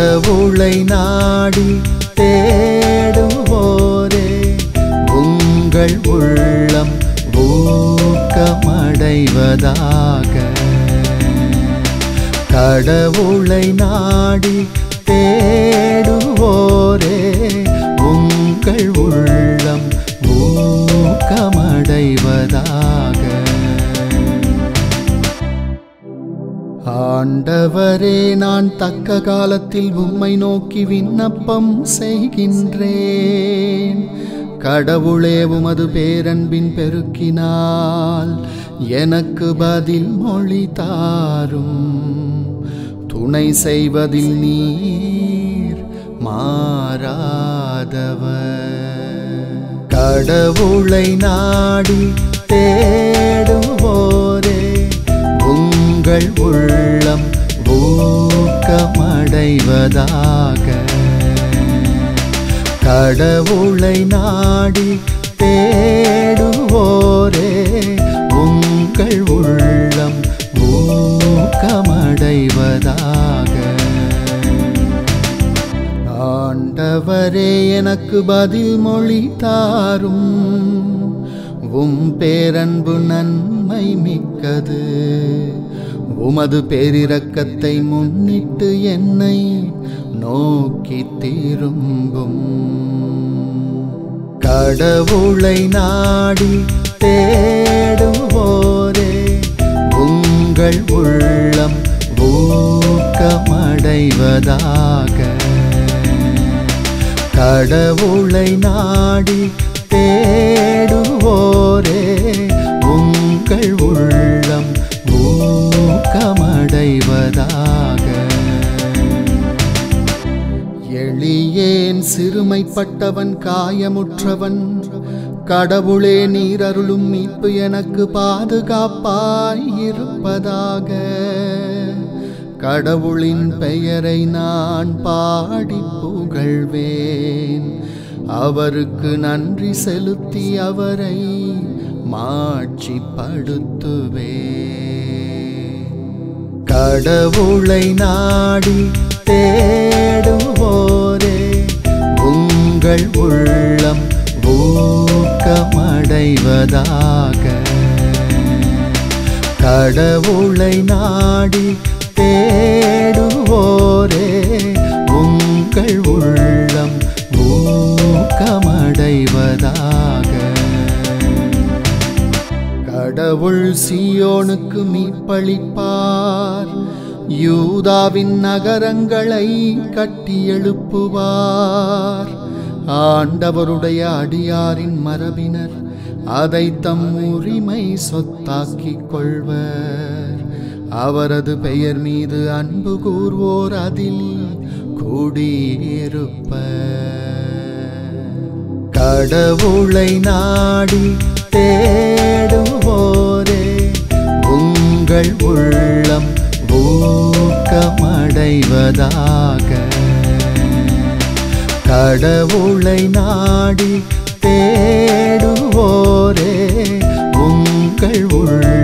கடவுளை நாடி தேடுவோரே உங்கள் உள்ளம் ஊக்கமடைவதாக. கடவுளை நாடி தேடுவோரே உங்கள் உள்ளம் ஊக்கமடைவதாக. ஆண்டவரே, நான் தக்க காலத்தில் உம்மை நோக்கி விண்ணப்பம் செய்கின்றேன். கடவுளே, உமது பேரன்பின் பெருக்கினால் எனக்கு பதில் மொழி தாரும். துணை செய்வதில் நீர் மாறாதவர். கடவுளை நாடி தேடுவோரே உங்கள் உள்ளம் ஊக்கமடைவதாக. கடவுளை நாடி தேடுவோரே உங்கள் உள்ளம் ஊக்கமடைவதாக. ஆண்டவரே, எனக்கு பதில் மொழி தாரும். உம் பேரன்பு நன்மை மிக்கது. உமது பேரிரக்கத்தை முன்னிட்டு என்னை நோக்கி திரும்பும். கடவுளை நாடி தேடுவோரே உங்கள் உள்ளம் ஊக்கமடைவதாக. கடவுளை நாடி தேடுவோரே உங்கள் உள்ளம் ஊக்கமடைவதாக. எளியேன் சிறுமைப்பட்டவன் காயமுற்றவன். கடவுளே, நீர் அருளும் மீட்பு எனக்கு பாதுகாப்பாய் இருப்பதாக. கடவுளின் பெயரை நான் பாடி புகழ்வேன். அவருக்கு நன்றி செலுத்தி அவரை மாட்சிப்படுத்துவேன். கடவுளை நாடி தேடுவோரே உங்கள் உள்ளம் ஊக்கமடைவதாக. கடவுளை நாடி தேடுவோரே உங்கள் உள்ளம் ஊக்கமடைவதாக. கடவுள் சீயோனுக்கு மீட்பளிப்பார். யூதாவின் நகரங்களை கட்டி எழுப்புவார். ஆண்டவருடைய அடியாரின் மரபினர் அதை தம் உரிமை சொத்தாக்கிக் கொள்வர். அவரது பெயர் மீது அன்பு கூர்வோர் அதில் குடியிருப்பர். கடவுளை நாடி தேடுவோரே உங்கள் உள்ளம் ஊக்கமடைவதாக. கடவுளை நாடி தேடுவோரே உங்கள்